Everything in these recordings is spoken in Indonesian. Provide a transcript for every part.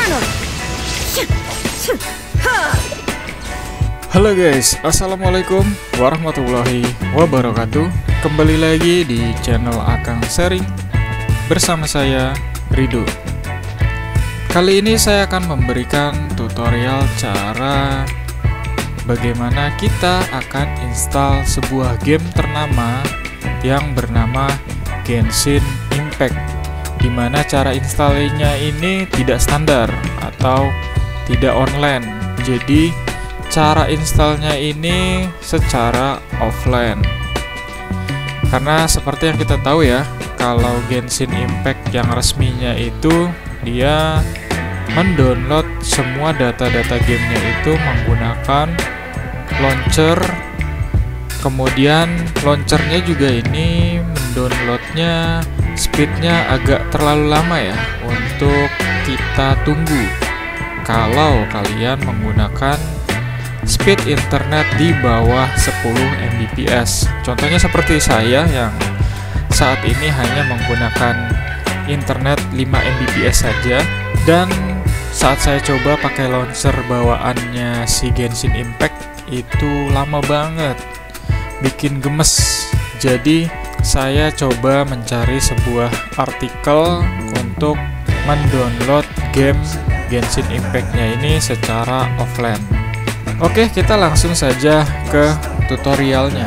Halo guys, assalamualaikum warahmatullahi wabarakatuh. Kembali lagi di channel Akang Sharing bersama saya Rido. Kali ini saya akan memberikan tutorial cara bagaimana kita akan install sebuah game ternama yang bernama Genshin Impact, dimana cara installnya ini tidak standar atau tidak online. Jadi cara installnya ini secara offline, karena seperti yang kita tahu ya, kalau Genshin Impact yang resminya itu dia mendownload semua data-data gamenya itu menggunakan launcher. Kemudian launchernya juga ini mendownloadnya speednya agak terlalu lama ya untuk kita tunggu kalau kalian menggunakan speed internet di bawah 10 Mbps. Contohnya seperti saya yang saat ini hanya menggunakan internet 5 Mbps saja, dan saat saya coba pakai launcher bawaannya si Genshin Impact itu lama banget, bikin gemes. Jadi saya coba mencari sebuah artikel untuk mendownload game Genshin Impact-nya ini secara offline. Oke, kita langsung saja ke tutorialnya.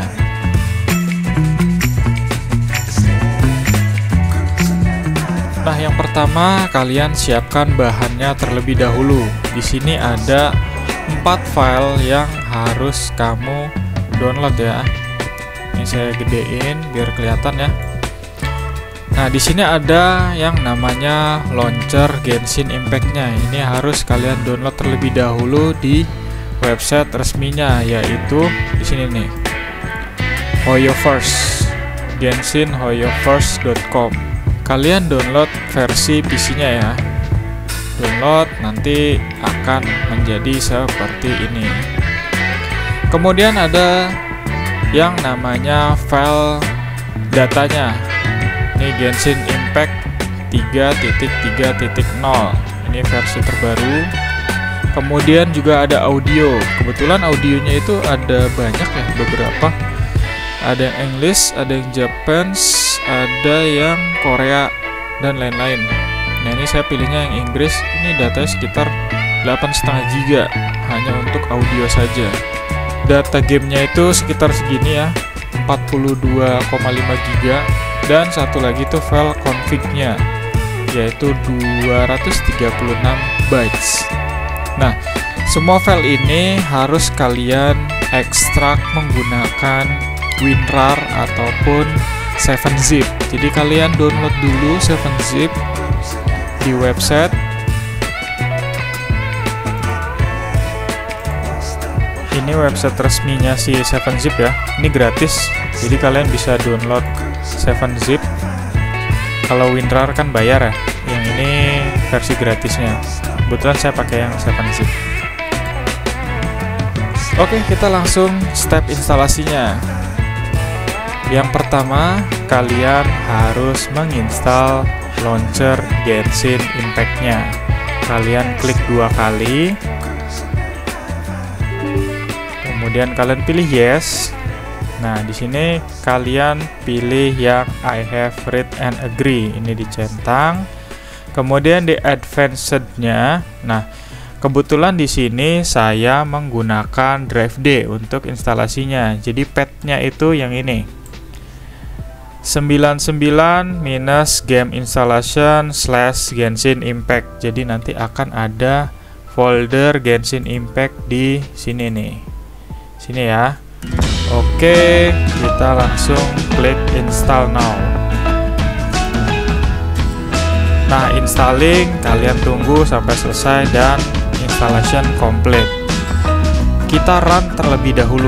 Nah, yang pertama kalian siapkan bahannya terlebih dahulu. Di sini ada 4 file yang harus kamu download ya. Ini saya gedein biar kelihatan ya. Nah, di sini ada yang namanya launcher Genshin Impact-nya. Ini harus kalian download terlebih dahulu di website resminya, yaitu di sini nih, HoYoverse, genshinhoyovers.com. Kalian download versi PC-nya ya. Download, nanti akan menjadi seperti ini. Kemudian ada yang namanya file datanya. Ini Genshin Impact 3.3.0. Ini versi terbaru. Kemudian juga ada audio. Kebetulan audionya itu ada banyak ya, beberapa. Ada yang English, ada yang Japanese, ada yang Korea, dan lain-lain. Nah, ini saya pilihnya yang Inggris. Ini datanya sekitar 8,5 GB hanya untuk audio saja. Data gamenya itu sekitar segini ya, 42,5 GB. Dan satu lagi tuh file config-nya, yaitu 236 bytes. Nah, semua file ini harus kalian ekstrak menggunakan WinRAR ataupun 7-zip. Jadi kalian download dulu 7-zip di website. Ini website resminya si 7-zip ya. Ini gratis. Jadi kalian bisa download 7-zip. Kalau WinRAR kan bayar ya. Yang ini versi gratisnya. Kebetulan saya pakai yang 7-zip. Oke, kita langsung step instalasinya. Yang pertama, kalian harus menginstal launcher Genshin Impact-nya. Kalian klik 2 kali. Kemudian kalian pilih yes. Nah, di sini kalian pilih yang I have read and agree. Ini dicentang. Kemudian di advanced-nya, nah kebetulan di sini saya menggunakan drive D untuk instalasinya. Jadi path-nya itu yang ini, 99 minus game installation / Genshin Impact. Jadi nanti akan ada folder Genshin Impact di sini nih, sini ya. Oke, kita langsung klik install now. Nah, installing kalian tunggu sampai selesai dan installation complete. Kita run terlebih dahulu.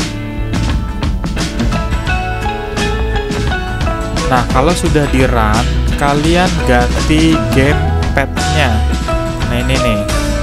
Nah, kalau sudah di run, kalian ganti gamepad-nya. Nah, ini nih,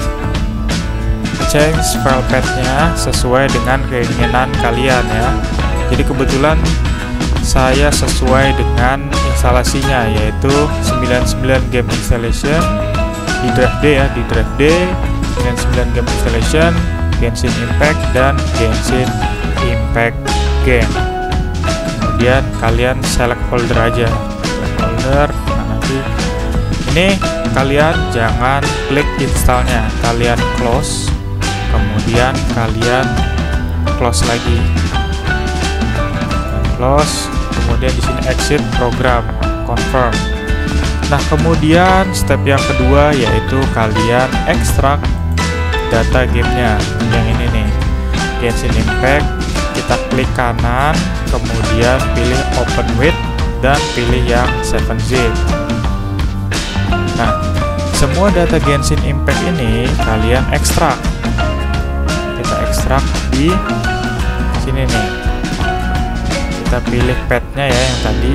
change file path-nya sesuai dengan keinginan kalian ya. Jadi kebetulan saya sesuai dengan instalasinya, yaitu 99 game installation di drive D ya, di drive D dengan 9 game installation, Genshin Impact dan Genshin Impact Game. Kemudian kalian select folder aja, select folder. Nah, nanti ini kalian jangan klik installnya, kalian close, kemudian kalian close lagi, close, kemudian di sini exit program, confirm. Nah, kemudian step yang kedua yaitu kalian ekstrak data gamenya, yang ini nih, Genshin Impact. Kita klik kanan, kemudian pilih open with dan pilih yang 7-zip. Nah, semua data Genshin Impact ini kalian ekstrak. Kita ekstrak di sini nih. Kita pilih pathnya ya, yang tadi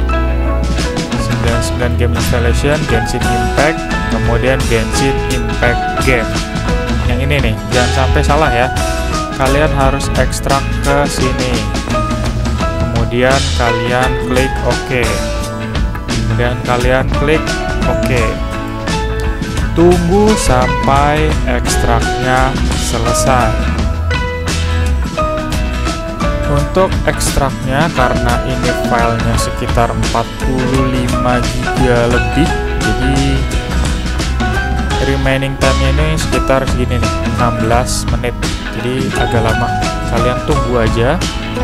99 game installation, Genshin Impact, kemudian Genshin Impact Game. Yang ini nih, jangan sampai salah ya. Kalian harus ekstrak ke sini. Kemudian kalian klik OK. Kemudian kalian klik OK. Tunggu sampai ekstraknya selesai. Untuk ekstraknya, karena ini filenya sekitar 45 GB lebih, jadi remaining time-nya ini sekitar segini nih, 16 menit. Jadi agak lama. Kalian tunggu aja.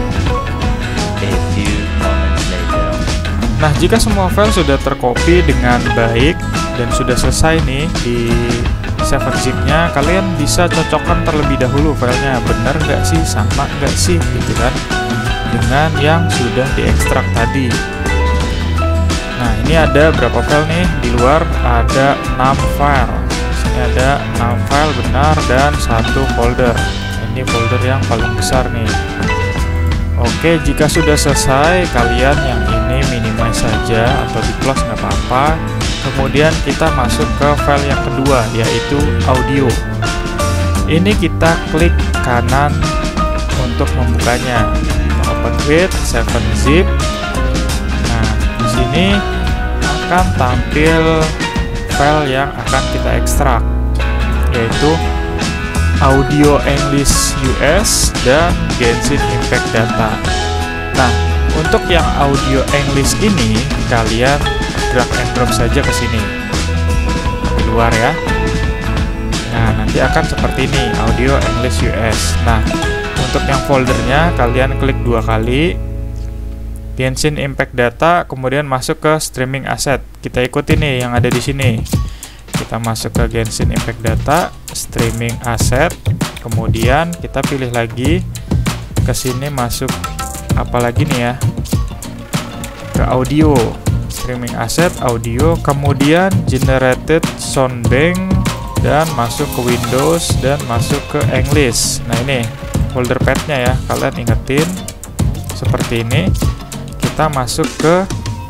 Nah, jika semua file sudah tercopy dengan baik dan sudah selesai nih di 7-zip-nya, kalian bisa cocokkan terlebih dahulu filenya, bener nggak sih, sama nggak sih, gitu kan, dengan yang sudah diekstrak tadi. Nah, ini ada berapa file nih? Di luar ada 6 file. Di sini ada 6 file benar dan 1 folder. Ini folder yang paling besar nih. Oke, jika sudah selesai, kalian yang ini minimize saja atau di close nggak apa-apa. Kemudian kita masuk ke file yang kedua, yaitu audio. Ini kita klik kanan untuk membukanya. Open with 7-zip. Nah, di sini akan tampil file yang akan kita ekstrak, yaitu audio English US dan Genshin Impact Data. Nah, untuk yang audio English ini kalian drag and drop saja ke sini di luar ya. Nah, nanti akan seperti ini, audio English US. Nah, untuk yang foldernya kalian klik 2 kali, Genshin Impact Data, kemudian masuk ke streaming asset. Kita ikuti nih yang ada di sini. Kita masuk ke Genshin Impact Data, streaming asset, kemudian kita pilih lagi ke sini, masuk apa lagi nih ya, ke audio, streaming asset, audio, kemudian generated sound bank, dan masuk ke Windows dan masuk ke English. Nah, ini folder pathnya ya, kalian ingetin seperti ini. Kita masuk ke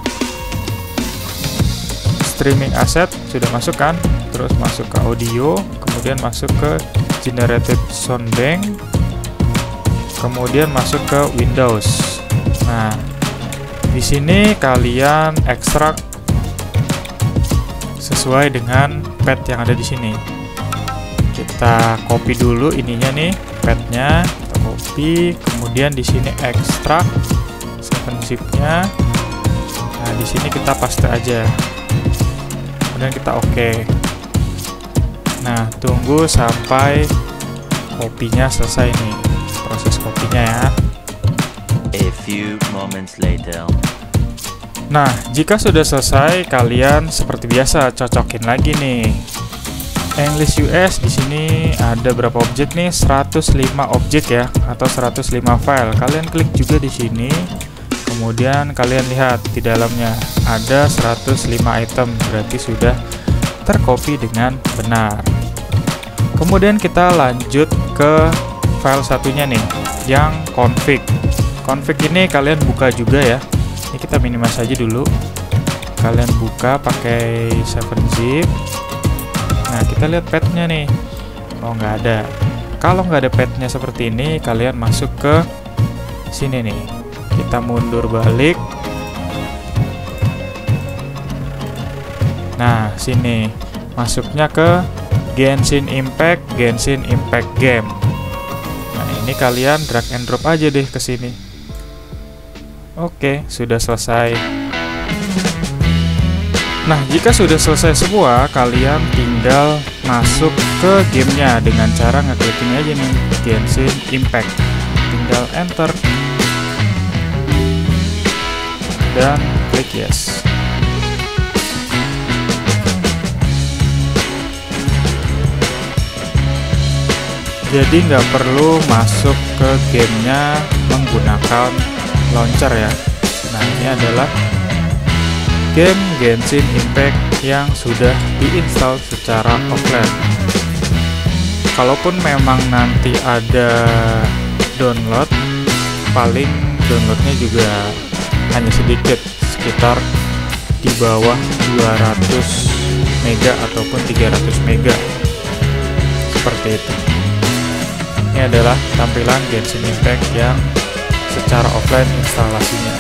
streaming asset, sudah masuk kan, terus masuk ke audio, kemudian masuk ke generated sound bank, kemudian masuk ke Windows. Nah, di sini kalian ekstrak sesuai dengan path yang ada di sini. Kita copy dulu ininya nih, pathnya kita copy, kemudian di sini ekstrak 7-zip-nya. Nah, di sini kita paste aja. Kemudian kita OK. Nah, tunggu sampai kopinya selesai nih, proses kopinya ya. A few moments later. Nah, jika sudah selesai, kalian seperti biasa cocokin lagi nih. English US di sini ada berapa objek nih? 105 objek ya, atau 105 file. Kalian klik juga di sini. Kemudian kalian lihat di dalamnya ada 105 item, berarti sudah tercopy dengan benar. Kemudian kita lanjut ke file satunya nih, yang config. Config ini kalian buka juga ya. Ini kita minimize saja dulu. Kalian buka pakai 7-zip. Nah, kita lihat pathnya nih. Oh, nggak ada. Kalau nggak ada pathnya seperti ini, kalian masuk ke sini nih. Kita mundur balik. Nah, sini masuknya ke Genshin Impact Game. Nah, ini kalian drag and drop aja deh ke sini. Oke, sudah selesai. Nah, jika sudah selesai semua, kalian tinggal masuk ke gamenya dengan cara ngeklik ini aja nih, Genshin Impact. Tinggal enter dan klik yes. Jadi nggak perlu masuk ke gamenya menggunakan launcher ya. Nah, ini adalah game Genshin Impact yang sudah diinstal secara offline. Kalaupun memang nanti ada download, paling downloadnya juga hanya sedikit, sekitar di bawah 200 mega ataupun 300 mega, seperti itu. Ini adalah tampilan Genshin Impact yang secara offline instalasinya.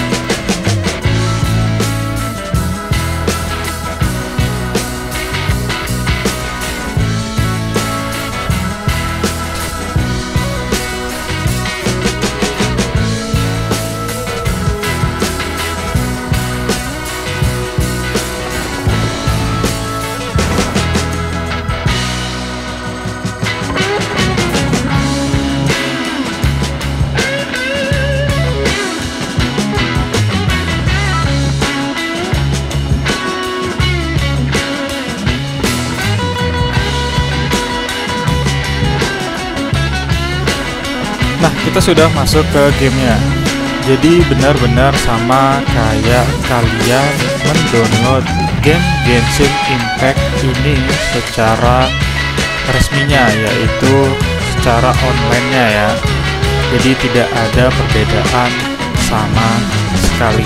Nah, kita sudah masuk ke gamenya. Jadi benar-benar sama kayak kalian mendownload game Genshin Impact ini secara resminya, yaitu secara online-nya ya. Jadi tidak ada perbedaan sama sekali.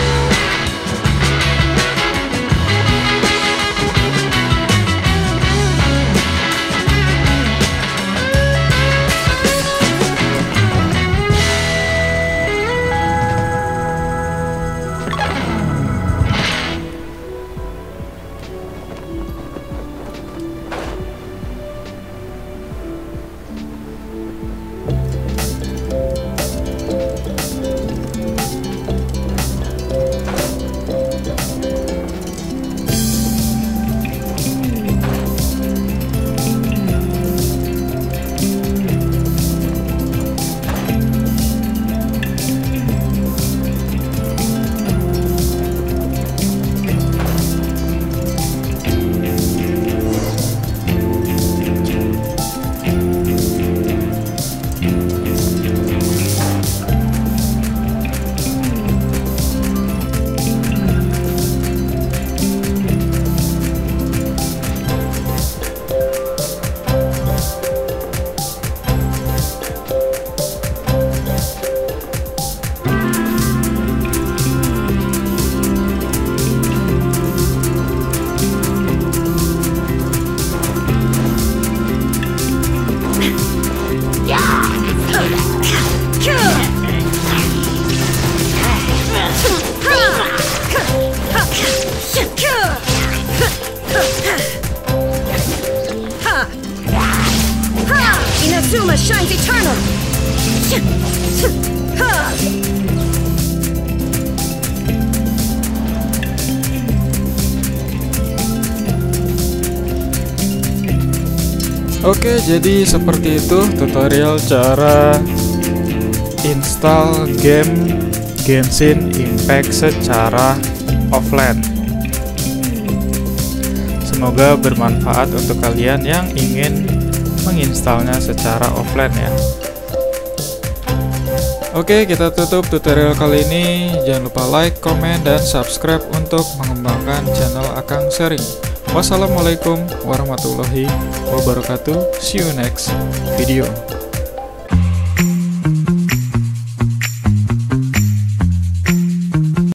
Inazuma shines eternal. Oke, jadi seperti itu tutorial cara install game Genshin Impact secara offline. Semoga bermanfaat untuk kalian yang ingin menginstalnya secara offline ya. Oke, kita tutup tutorial kali ini. Jangan lupa like, komen, dan subscribe untuk mengembangkan channel Akang Sharing. Wassalamualaikum warahmatullahi wabarakatuh. See you next video.